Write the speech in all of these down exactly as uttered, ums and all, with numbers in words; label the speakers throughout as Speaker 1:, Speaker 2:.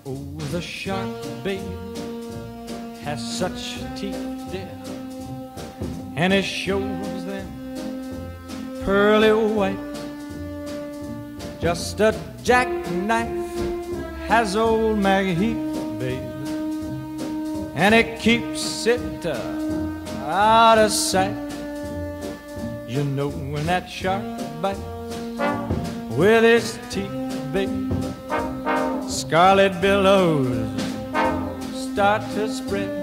Speaker 1: Oh, the shark, babe, has such teeth, dear, and it shows them pearly white. Just a jackknife has old Maggie Heath, babe, and it keeps it uh, out of sight. You know when that shark bites with its teeth, babe, scarlet billows start to spread.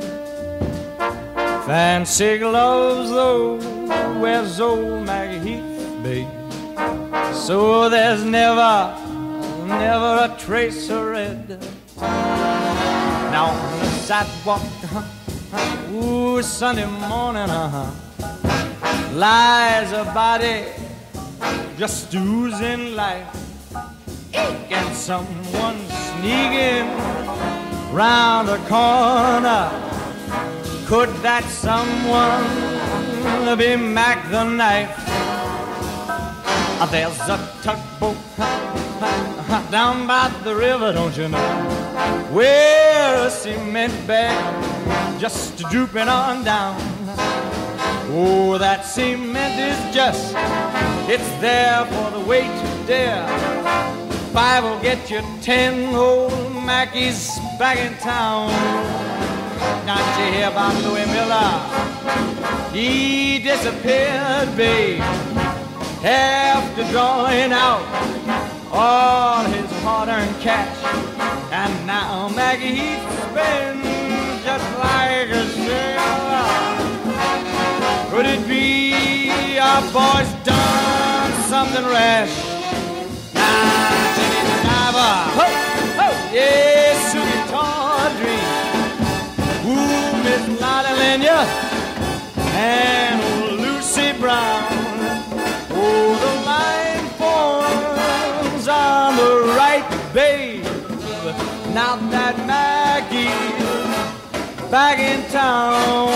Speaker 1: Fancy gloves, though, wears old Maggie Heath, babe, so there's never, never a trace of red. Now on the sidewalk, uh-huh, ooh, Sunday morning, uh-huh, lies a body just oozing life. And someone sneaking round the corner. Could that someone be Mac the Knife? There's a tugboat down by the river, don't you know, where a cement bag just drooping on down. Oh, that cement is just, it's there for the weight to dare. Five will get you ten old Mackies back in town. Don't you hear about Louis Miller? He disappeared, babe, after drawing out all his hard-earned cash. And now Maggie Heath's been just like a sailor. Could it be our boy's done something rash? Now Jenny the diver, ho, ho, yes, Susie Tawdry, ooh, Miss Lottie Lenya, and old Lucy Brown. Oh, the line forms on the right, babe. Now that Maggie's back in town.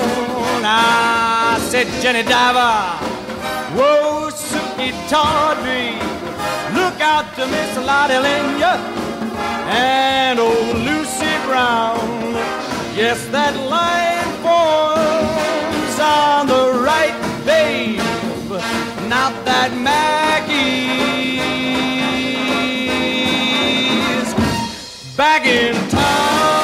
Speaker 1: I said, Jenny Diver, whoa, Suki Tawdry, look out to Miss Lottie Lenya and old Lucy Brown. Yes, that line forms on the right, babe. Not that Maggie's back in town.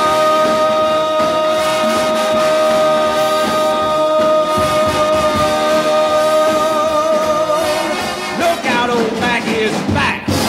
Speaker 1: Look out, old Maggie is back.